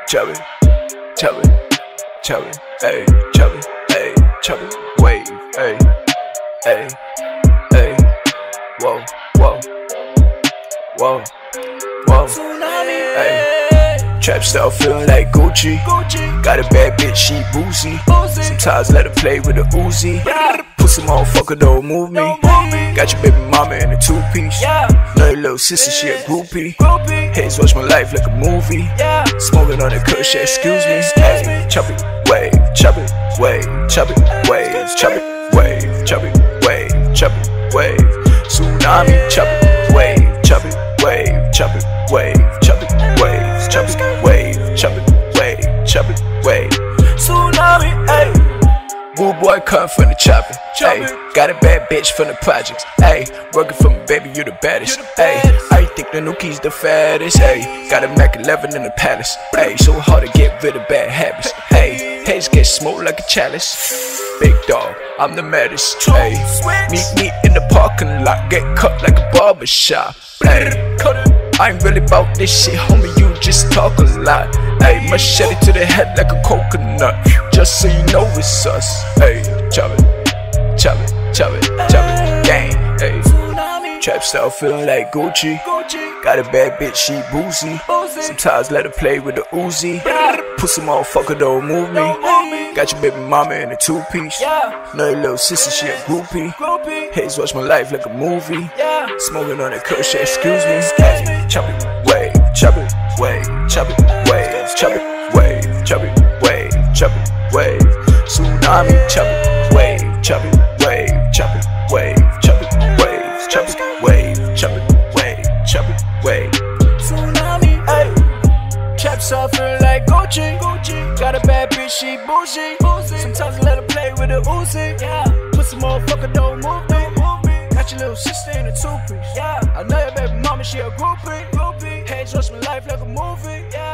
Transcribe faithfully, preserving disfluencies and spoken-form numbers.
chubby, chubby, chubby, hey, chubby, hey, chubby, wave, hey, hey, hey, whoa, whoa, whoa, whoa, hey. Trap style feeling like Gucci. Got a bad bitch, she boozy. Sometimes let her play with the Uzi. Pussy motherfucker don't move me. Got your baby mama in a two-piece. Know your little sister, she a groupie. Haze watch my life like a movie. Smoking on the kush, excuse me. Hey, chop it, wave, chop it, wave, chop it, wave, chop it, wave, chop it, wave, chop it, wave. Tsunami, chop it, wave, chop it, wave, chop it, wave, chop it, wave, chop it, wave, chop it, wave, chop it, wave. Tsunami, ayy. Woo boy come from the chopping, ayy. Got a bad bitch from the projects, ayy. Working for me, baby, you the baddest, ayy. I think the new key's the fattest, ayy. Got a Mac eleven in the palace, ayy. So hard to get rid of bad habits, ayy. Haze get smoked like a chalice. Big dog, I'm the maddest, ayy. Meet me in the parking lot, get cut like a barber shop, ayy. I ain't really about this shit, homie, you just talk a lot. Ayy, machete to the head like a coconut, just so you know it's us. Ayy, chop it, chop it, chop it, chop it, gang. Ayy, trap style feeling like Gucci. Got a bad bitch, she boozy. Sometimes let her play with the Uzi. Pussy motherfucker don't move me. Got your baby mama in a two-piece. Know your little sister, she a groupie. Haze watch my life like a movie. Smoking on that kush, excuse me. Ay, chop it, wave, chop it, wave, chop it, wave, chop it, wave, chop it, wave, chop it, wave. Tsunami, chop it, wave, chop it, wave, chop it, wave, chop it, wave, chop it, wave, chop it, wave, chop it, wave. Tsunami, ay. Trap suffering like Gucci. Got a bad bitch, she bougie. Sometimes I let her play with the Uzi. Pussy motherfucker don't move me. Got your little sister in a two-piece. I know your baby mama, she a groupie. Haze watch my life like a movie.